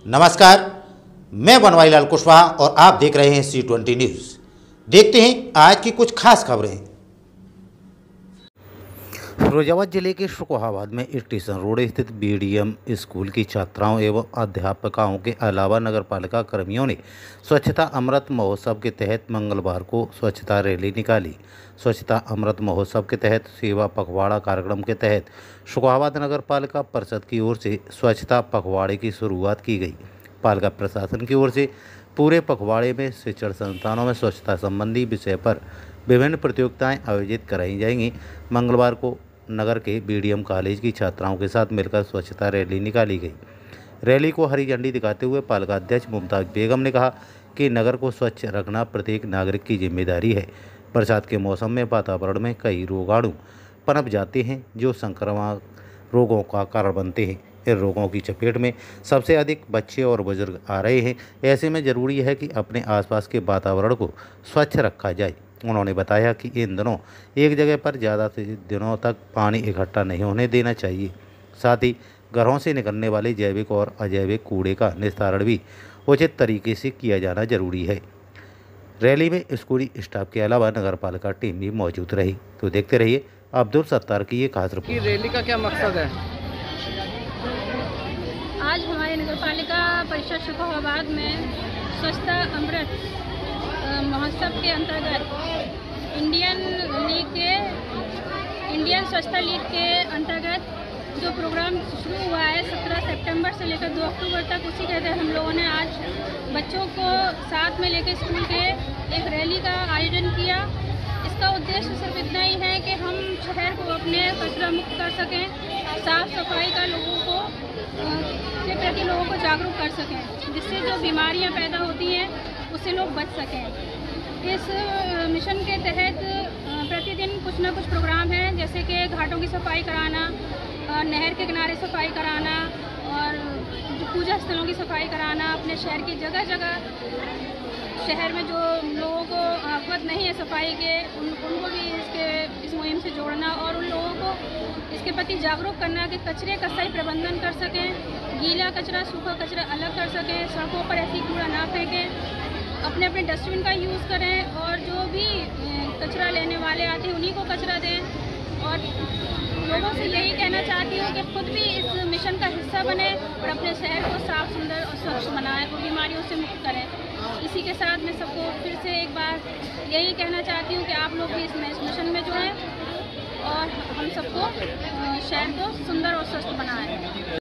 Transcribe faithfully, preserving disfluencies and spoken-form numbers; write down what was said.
नमस्कार, मैं बनवारीलाल कुशवाहा और आप देख रहे हैं सी ट्वेंटी न्यूज़। देखते हैं आज की कुछ खास खबरें। फिरोजाबाद जिले के शुकोहाबाद में स्टेशन रोड स्थित बी डी एम स्कूल की छात्राओं एवं अध्यापकों के अलावा नगरपालिका कर्मियों ने स्वच्छता अमृत महोत्सव के तहत मंगलवार को स्वच्छता रैली निकाली। स्वच्छता अमृत महोत्सव के तहत सेवा पखवाड़ा कार्यक्रम के तहत शुकोहाबाद नगरपालिका परिषद की ओर से स्वच्छता पखवाड़े की शुरुआत की गई। पालिका प्रशासन की ओर से पूरे पखवाड़े में शिक्षण संस्थानों में स्वच्छता संबंधी विषय पर विभिन्न प्रतियोगिताएं आयोजित कराई जाएंगी। मंगलवार को नगर के बी डी एम कॉलेज की छात्राओं के साथ मिलकर स्वच्छता रैली निकाली गई। रैली को हरी झंडी दिखाते हुए पालिका अध्यक्ष मुमताज बेगम ने कहा कि नगर को स्वच्छ रखना प्रत्येक नागरिक की जिम्मेदारी है। बरसात के मौसम में वातावरण में कई रोगाणु पनप जाते हैं जो संक्रामक रोगों का कारण बनते हैं। इन रोगों की चपेट में सबसे अधिक बच्चे और बुजुर्ग आ रहे हैं। ऐसे में ज़रूरी है कि अपने आसपास के वातावरण को स्वच्छ रखा जाए। उन्होंने बताया कि इन दिनों एक जगह पर ज़्यादा से दिनों तक पानी इकट्ठा नहीं होने देना चाहिए। साथ ही घरों से निकलने वाले जैविक और अजैविक कूड़े का निस्तारण भी उचित तरीके से किया जाना जरूरी है। रैली में स्कूली स्टाफ के अलावा नगरपालिका टीम भी मौजूद रही। तो देखते रहिए अब्दुल सत्तार की ये खास रिपोर्ट। रैली का क्या मकसद है? आज हमारे नगरपालिका परिषद शुकोहाबाद में स्वच्छता अमृत महोत्सव के अंतर्गत इंडियन लीग के इंडियन स्वच्छता लीग के अंतर्गत जो प्रोग्राम शुरू हुआ है सत्रह सितंबर से लेकर दो अक्टूबर तक, उसी के तहत हम लोगों ने आज बच्चों को साथ में लेकर स्कूल के एक रैली का आयोजन किया। इसका उद्देश्य सिर्फ इतना ही है कि हम शहर को अपने कचरा मुक्त कर सकें, साफ सफाई का लोगों को के प्रति लोगों को जागरूक कर सकें, जिससे जो बीमारियां पैदा होती हैं उससे लोग बच सकें। इस मिशन के तहत प्रतिदिन कुछ ना कुछ प्रोग्राम हैं, जैसे कि घाटों की सफाई कराना, नहर के किनारे सफाई कराना और पूजा स्थलों की सफाई कराना। अपने शहर की जगह जगह शहर में जो लोगों को अवगत नहीं है सफाई के, उन उनको भी इसके इस मुहिम से जोड़ना और उन लोगों को इसके प्रति जागरूक करना कि कचरे का सही प्रबंधन कर सकें, गीला कचरा सूखा कचरा अलग कर सकें, सड़कों पर ऐसी कूड़ा ना फेंकें, अपने अपने डस्टबिन का यूज़ करें और जो भी कचरा लेने वाले आते हैं उन्हीं को कचरा दें। और लोगों से यही कहना चाहती हूँ कि खुद भी इस मिशन का हिस्सा बने और अपने शहर को साफ सुंदर और स्वच्छ बनाएं और बीमारियों से मुक्त करें। इसी के साथ मैं सबको फिर से एक बार यही कहना चाहती हूँ कि आप लोग भी इस मिशन में जुड़ें और हम सबको शहर को सुंदर और स्वस्थ बनाएं।